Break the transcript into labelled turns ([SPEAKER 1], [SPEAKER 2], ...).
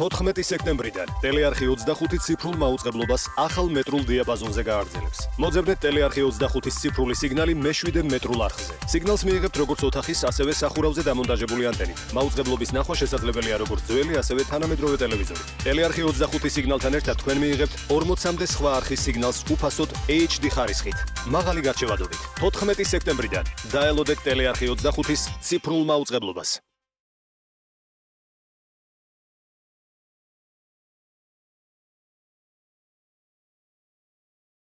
[SPEAKER 1] 14 სექტემბრიდან ტელეარხი 25 ციფრულ მაუწყებლობას ახალ მეტრულ დიაპაზონზე გააგრძელებს. მოძებნეთ ტელეარხი 25-ის ციფრული სიგნალი მე-7 მეტრულ არხზე. სიგნალს მიიღებთ როგორც ოთახის, ასევე სახურავზე დამონტაჟებული ანტენით. მაუწყებლობის ნახვა შესაძლებელია როგორც ძველი, ასევე თანამედროვე ტელევიზორით. ტელეარხი 25 სიგნალთან ერთად თქვენ მიიღებთ 40-მდე სხვა არხის სიგნალს უფასოდ HD ხარისხით. მაღალი გარჩევადობით. 14 სექტემბრიდან დაელოდეთ ტელეარხი 25-ის ციფრულ მაუწყებლობას.